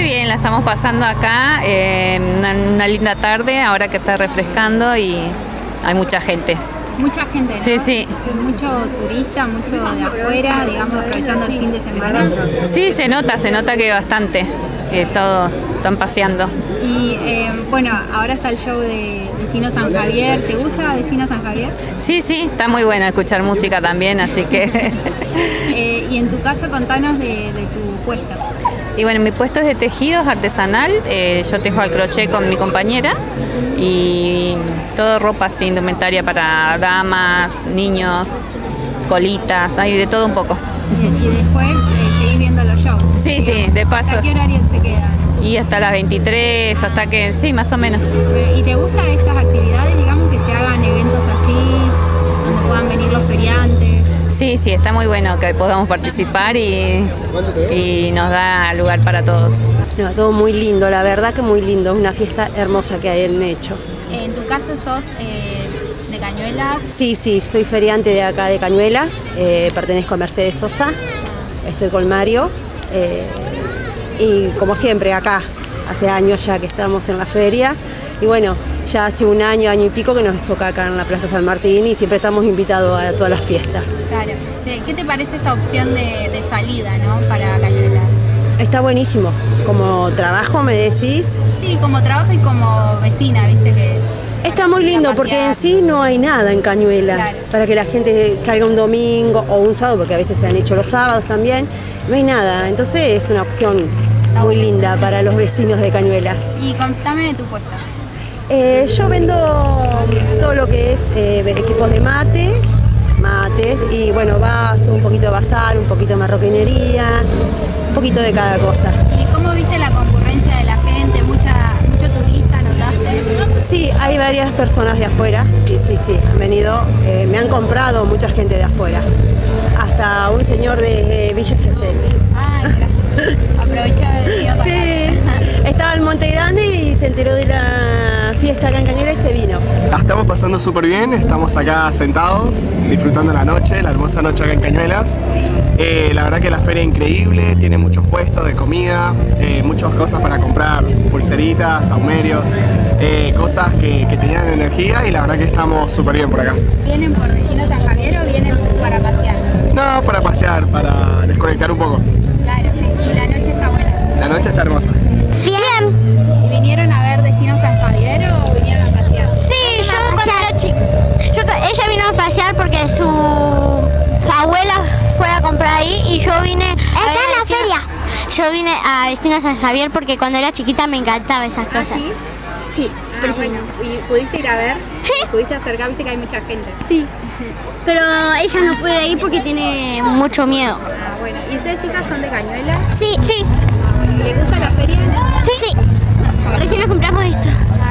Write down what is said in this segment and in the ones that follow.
bien, la estamos pasando acá, una linda tarde, ahora que está refrescando y hay mucha gente. Mucha gente, ¿no? Sí, sí. Mucho turista, mucho de afuera, digamos, aprovechando el fin de semana. Sí, se nota que bastante, que todos están paseando. Y bueno, ahora está el show de Destino San Javier. ¿Te gusta Destino San Javier? Sí, sí, está muy bueno escuchar música también, así que... Y en tu caso, contanos de tu puesto. Y bueno, mi puesto es de tejidos artesanal, yo tejo al crochet con mi compañera y todo ropa así, indumentaria para damas, niños, colitas, hay de todo un poco. Y después seguís viendo los shows. Sí, sí, de paso. ¿Hasta qué horario se quedan? Y hasta las 23, hasta que, sí, más o menos. ¿Y te gustan estas actividades, digamos, que se hagan eventos así, donde puedan venir los feriantes? Sí, sí, está muy bueno que podamos participar y nos da lugar para todos. No, todo muy lindo, la verdad que muy lindo, es una fiesta hermosa que hay en Hecho. En tu caso sos de Cañuelas. Sí, sí, soy feriante de acá de Cañuelas, pertenezco a Mercedes Sosa, estoy con Mario y como siempre acá, hace años ya que estamos en la feria y bueno, ya hace un año y pico que nos toca acá en la Plaza San Martín y siempre estamos invitados a todas las fiestas. Claro. ¿Qué te parece esta opción de salida, ¿no? Para Cañuelas? Está buenísimo. Como trabajo, ¿me decís? Sí, como trabajo y como vecina, viste que está muy lindo porque en sí no hay nada en Cañuelas. Claro. Para que la gente salga un domingo o un sábado, porque a veces se han hecho los sábados también, no hay nada. Entonces es una opción muy linda para los vecinos de Cañuelas. Y contame de tu puesto. Yo vendo todo lo que es equipos de mates y bueno, vaso, un poquito de bazar, un poquito de marroquinería, un poquito de cada cosa. ¿Y cómo viste la concurrencia de la gente? ¿Mucho turista notaste? Sí, hay varias personas de afuera, sí, han venido, me han comprado mucha gente de afuera, hasta un señor de Villa Gesell. Ay, gracias. Aprovecha de decir. Sí, estaba en Monte Grande y se enteró de la fiesta acá en Cañuelas y se vino. La estamos pasando súper bien, estamos acá sentados, disfrutando la noche, la hermosa noche acá en Cañuelas. La verdad que la feria es increíble, tiene muchos puestos de comida, muchas cosas para comprar, pulseritas, saumerios, cosas que tenían energía y la verdad que estamos súper bien por acá. ¿Vienen por Destino San Javier o vienen para pasear? No, para pasear, para desconectar un poco. Claro, sí, y la noche está buena. La noche está hermosa. Bien. ¿Y vinieron a ver Destino San Javier o vinieron a pasear? Sí, yo cuando era chica. Ella vino a pasear porque su abuela fue a comprar ahí y yo vine. Está en la feria. Yo vine a Destino San Javier porque cuando era chiquita me encantaban esas cosas. ¿Ah, sí? Sí, bueno. ¿Y pudiste ir a ver? Sí. ¿Pudiste acercar? Viste que hay mucha gente. Sí. Pero ella no puede ir porque tiene mucho miedo. Ah, bueno. ¿Y ustedes, chicas, son de Cañuelas? Sí, sí. ¿Les gusta la feria? Sí. Recién nos compramos esto.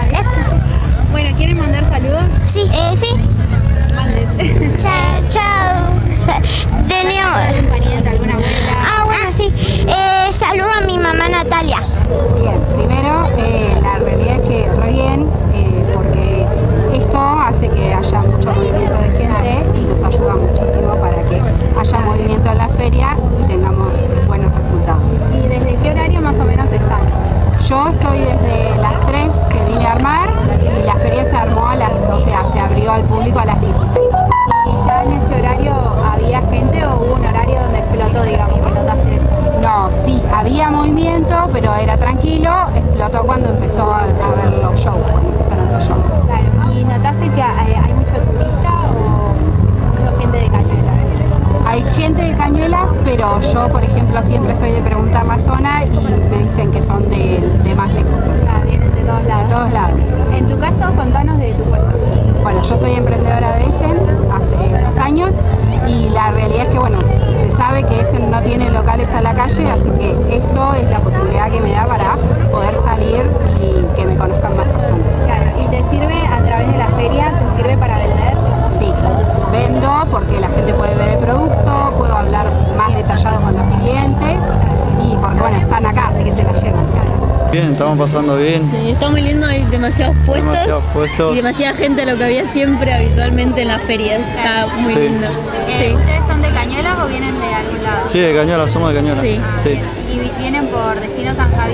Bueno, ¿quieren mandar saludos? Sí. Sí. Manden. Chao. ¿Algún pariente, alguna abuela? Ah, bueno, sí. Saludo a mi mamá Natalia. Bien, primero la realidad es que re bien, porque esto hace que haya mucho movimiento de gente y nos ayuda muchísimo para que haya movimiento en la feria y tengamos buenos resultados. ¿Y desde qué horario más o menos están? Yo estoy desde las 3 que vine a armar y la feria se armó se abrió al público a las 16. ¿Y ya en ese horario había gente o hubo un horario donde explotó, digamos, que notaste eso? No, sí, había movimiento, pero era tranquilo, explotó cuando empezó a ver los shows, cuando empezaron los shows. Claro, ¿y notaste que hay mucho turista o mucha gente de Cañuelas? Hay gente de Cañuelas, pero yo, por ejemplo, siempre soy de preguntar la zona y me dicen que son de más lejos. O sea, vienen de todos lados. De todos lados. En tu caso, contanos de tu puesto. Bueno, yo soy emprendedora de Essen hace 2 años y la realidad es que, bueno, se sabe que Essen no tiene locales a la calle, así que esto es la posibilidad que me da para poder salir y que me conozcan más personas. Claro, ¿y te sirve a través de la feria? ¿Te sirve para vender? Sí, vendo porque la gente puede ver el producto, puedo hablar más detallado con los clientes y porque, bueno, están acá, así que se la llevan. Bien, estamos pasando bien. Sí, está muy lindo, hay demasiados puestos y demasiada gente, lo que había siempre habitualmente en las ferias. Está muy lindo. Sí. ¿Ustedes son de Cañuelas o vienen de algún lado? Sí, de Cañuelas, somos de Cañuelas. Sí. ¿Y vienen por Destino San Javier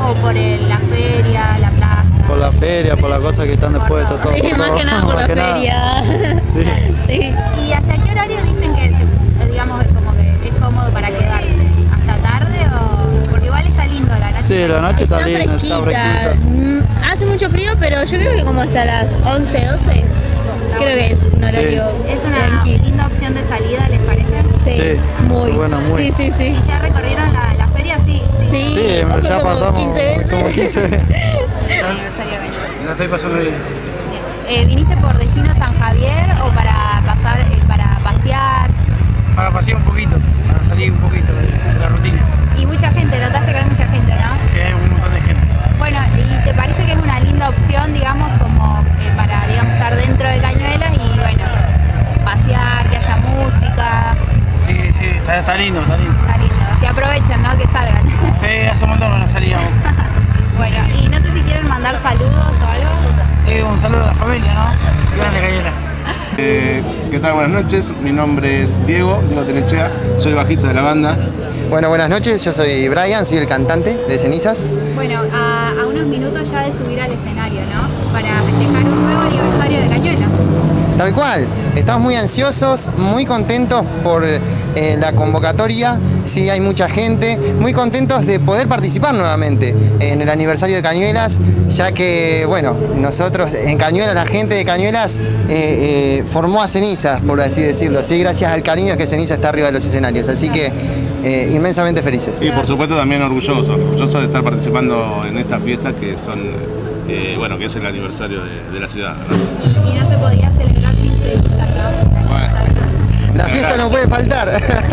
o por la feria, la plaza? Por la feria, por las cosas que están dispuestas, todo. Sí, más que nada por la feria. Sí. Sí. ¿Y hasta qué horario dicen que digamos, es como que es cómodo para quedarse? ¿Hasta tarde o...? Porque igual está lindo la noche. Sí, la noche está linda, está fresquita. Hace mucho frío, pero yo creo que como hasta las 11, 12, creo que es un horario Es una tranquilo. linda opción de salida, ¿les parece? Sí, muy. Bueno, muy. Sí. ¿Y ya recorrieron la feria? Sí. Sí, ojo, ya como pasamos 15 veces. como 15 veces. La estoy pasando bien. ¿Viniste por destino San Javier o para pasar, para pasear? Para pasear un poquito, para salir un poquito de la rutina. Y mucha gente, notaste que hay mucha gente, ¿no? Sí, hay un montón de gente. Bueno, ¿y te parece que es una linda opción, digamos, como para, digamos, estar dentro de Cañuelas y, bueno, pasear, que haya música? Sí, está lindo, está lindo. Está lindo. Que aprovechen, ¿no? Que salgan. Sí, hace un montón que no salíamos. Bueno, y no sé si quieren mandar saludos o algo. Un saludo a la familia, ¿no? Grande Cañuelas. ¿Qué tal? Buenas noches, mi nombre es Diego Tenechea, soy el bajista de la banda. Bueno, buenas noches, yo soy Brian, soy el cantante de Cenizas. Bueno, a unos minutos ya de subir al escenario, ¿no? Para festejar un nuevo aniversario de Cañuelas. Tal cual, estamos muy ansiosos, muy contentos por la convocatoria, sí, hay mucha gente, muy contentos de poder participar nuevamente en el aniversario de Cañuelas, ya que, bueno, nosotros en Cañuelas, la gente de Cañuelas formó a Cenizas, por así decirlo, sí, gracias al cariño que Cenizas está arriba de los escenarios, así que inmensamente felices. Y por supuesto también orgulloso de estar participando en esta fiesta que son... bueno, que es el aniversario de la ciudad, ¿no? Y no se podía celebrar sin Cenizas, ¿no? Bueno. La fiesta no puede faltar.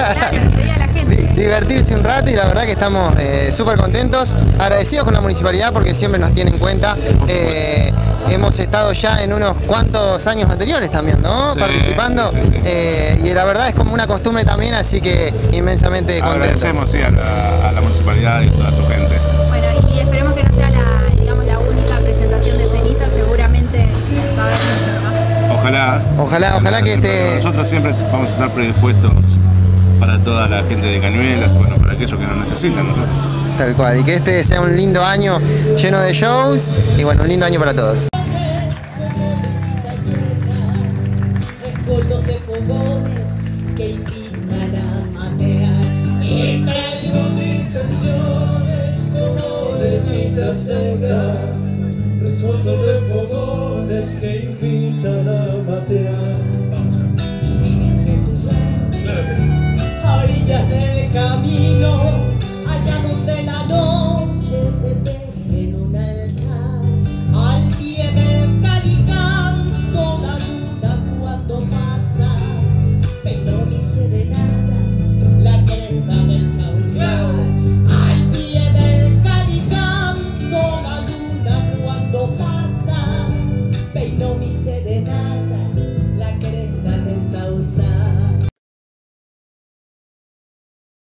Divertirse un rato y la verdad que estamos súper contentos, agradecidos con la municipalidad porque siempre nos tiene en cuenta. Hemos estado ya en unos cuantos años anteriores también, ¿no? Sí, participando sí. Y la verdad es como una costumbre también, así que inmensamente contentos. Agradecemos sí, a la municipalidad y a toda su gente. Bueno, y esperemos que no sea la única presentación de Cenizas, seguramente va a haber mucho, ¿no? Ojalá que Nosotros siempre vamos a estar predispuestos para toda la gente de Cañuelas, bueno, para aquellos que nos necesitan nosotros. Tal cual, y que este sea un lindo año lleno de shows y bueno, un lindo año para todos. Que invitan a matear y traigo mis canciones como leñita seca, los fondos de fogones que invitan a matear. Y dice tu rey, a orillas del camino, allá donde la noche te teje en un altar, al pie del calicanto la luna cuando pasa. Pero mi serenata, la cresta del sausal, al pie del calicanto, la luna cuando pasa. Peinó mi serenata, la cresta del sausal.